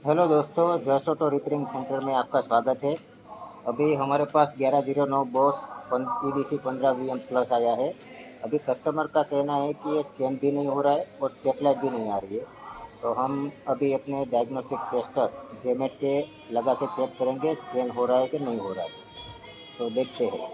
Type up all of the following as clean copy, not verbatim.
Hello दोस्तों, just auto repairing centre में आपका स्वागत है। अभी हमारे पास 1109 बॉस EDC 15 VM प्लस आया है। अभी कस्टमर का कहना है कि ये स्कैन भी नहीं हो रहा है और चेक लाइट भी नहीं आ रही है। तो हम अभी अपने डायग्नोस्टिक टेस्टर जेमेट के लगा के चेक करेंगे स्कैन हो रहा है कि नहीं हो रहा है। तो देखते हैं।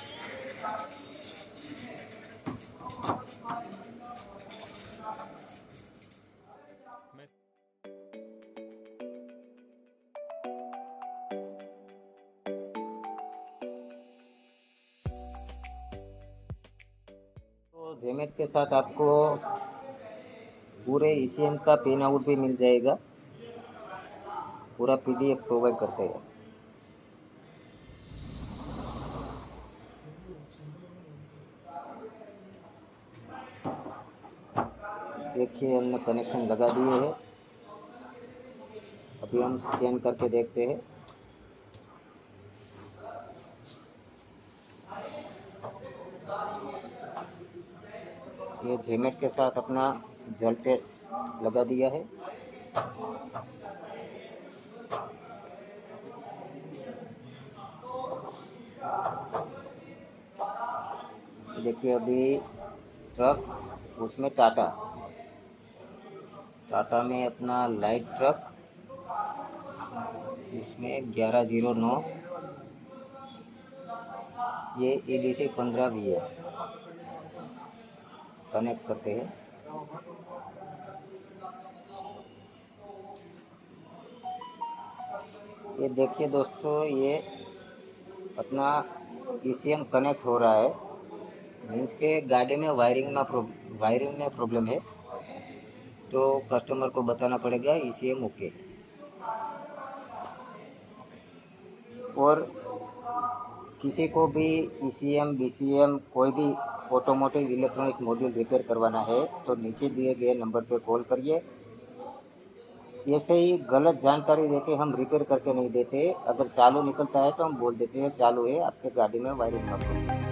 तो जेमेट के साथ आपको पूरे ECM का पिन आउट भी मिल जाएगा। पूरा PDF प्रोवाइड करते हैं। देखिए, हमने कनेक्शन लगा दिए हैं। अभी हम स्कैन करके देखते हैं। ये जेमेट के साथ अपना जल टेस्ट लगा दिया है। देखिए, अभी ट्रक उसमें टाटा में अपना लाइट ट्रक उसमें 1109 ये EDC 15 VM कनेक्ट करते हैं। ये देखिए दोस्तों, ये अपना ECM कनेक्ट हो रहा है। मीन्स के गाड़ी में वायरिंग में प्रॉब्लम है। तो कस्टमर को बताना पड़ेगा ECM ओके। और किसी को भी ECM BCM कोई भी ऑटोमोटिव इलेक्ट्रॉनिक मॉड्यूल रिपेयर करवाना है तो नीचे दिए गए नंबर पर कॉल करिए। ऐसे ही गलत जानकारी देके हम रिपेयर करके नहीं देते। अगर चालू निकलता है तो हम बोल देते हैं चालू है, आपके गाड़ी में वायरिंग का प्रॉब्लम।